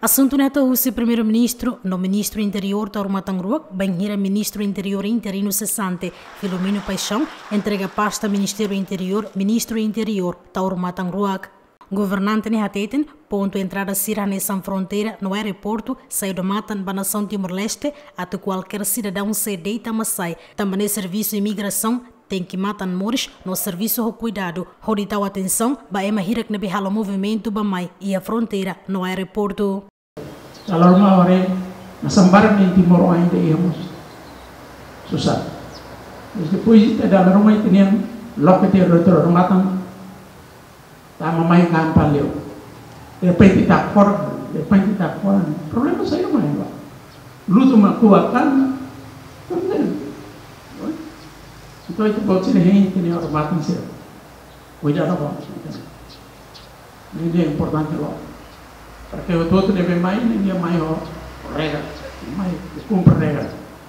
Assunto neta o primeiro-ministro, no ministro interior Tauro Matangrua, banheira ministro interior interino cessante, Filomeno Paixão, entrega pasta Ministério Interior, ministro interior Tauro Matangrua. Governante Nehateten, ponto entrada Sira nessa fronteira no aeroporto, saiu do Matan, nação Timor-Leste, até qualquer cidadão se deita Massai. Também serviço de imigração tem que matar Moris no serviço de cuidado. Roditau atenção, baema hirak na bihala movimento bamai e a fronteira no aeroporto. Kalau rumah orang nasambar di Timor ainda íamos susah. Depois dalam rumah itu yang loket dia rotor rumah tang tama mai gampang leo. Depois kita for, problema saya mai ba. Luto makuatan, também. Então itu pode ser gente nem rumah tang sih. Cuidado vamos. Ini é importante logo. Porque o outro deve mais, ninguém mais regra, mais cumpre regra.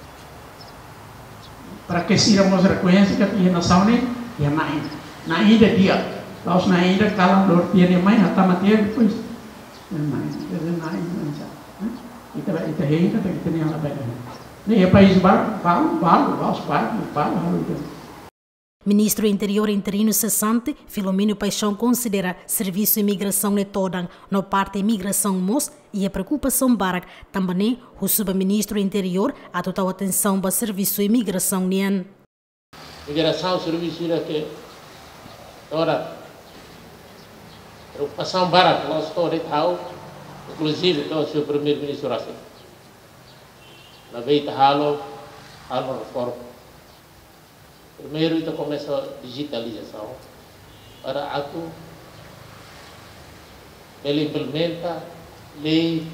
Para que se irmos reconhecer que a nação é na ainda dia, nós na ainda calam dor dia mais até matéria depois na ainda itu ainda tem que ter a bela. Nem país Ministro Interior interino cessante, Filomeno Paixão considera serviço de imigração netodang no parte imigração mos e a preocupação barak também o subministro interior a total atenção para serviço de imigração nian. Migração serviço que ora preocupação barak nós todos tal, inclusive o seu primeiro-ministro assim. Na veita halo reforma. Primeiro, então começa a digitalização. Para ato, ele implementa a lei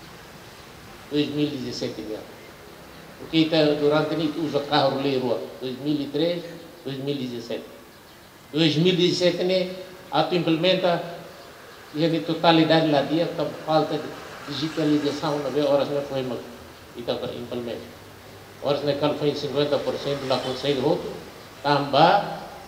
2017. Porque durante isso usa carro lei rua 2003, 2017. 2017 né, ato implementa e a totalidade lá dia tá falta de digitalização na horas não foi mais então implementa. Horas na cal foi 50% lá consegue outro. Também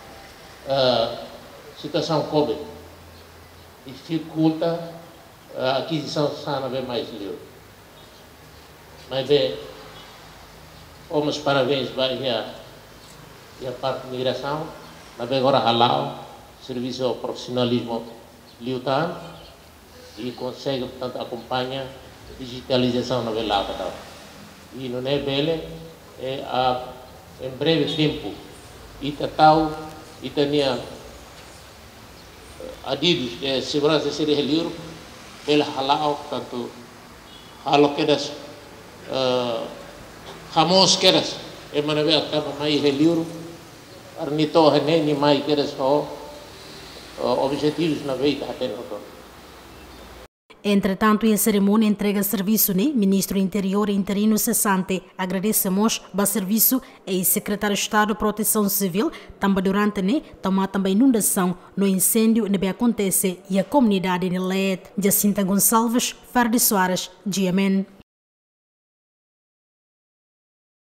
situação Covid dificulta a aquisição sana bem mais livre. Mas bem, vamos parabéns para a parte de migração, mas bem agora halal, serviço ao profissionalismo liutan e consegue portanto acompanhar a digitalização na velada. E não é bele em breve tempo Itatau, Itania adidos de segurança de ser livre, pela halal, portanto, halo quedas, ramos quedas, é manaver acaba mais livre, arnito nem mais quedas só objetivos na vida até no todo. Entretanto, a cerimônia entrega serviço, né? Ministro Interior interino cessante. Agradecemos ao serviço e Secretário de Estado de Proteção Civil, também durante, né? Também inundação no incêndio que acontece e a comunidade de Leite. Jacinta Gonçalves, Fardi Soares, GMN.